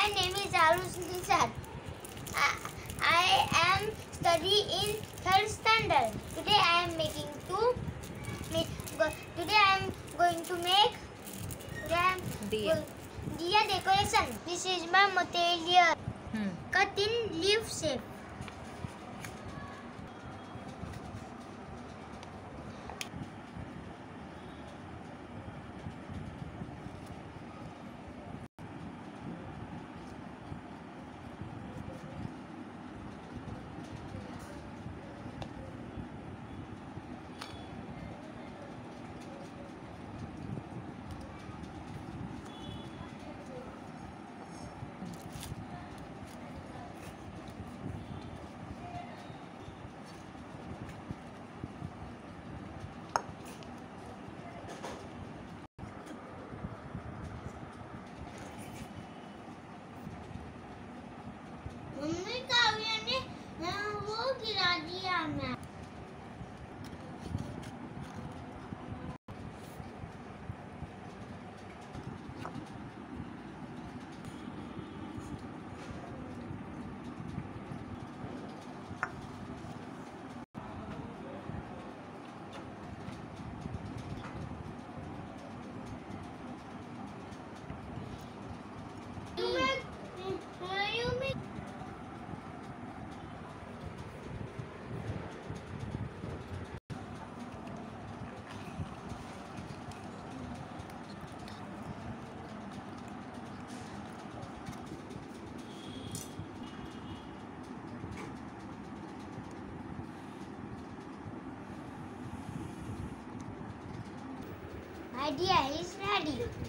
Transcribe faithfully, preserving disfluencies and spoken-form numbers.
My name is Aarush Nishad. I, I am studying in third standard. Today I am making two. Today I am going to make Diya. Diya decoration. This is my material. Hmm. Cut in leaf shape. मम्मी काव्या ने वो गिरा दिया मैं idea is ready.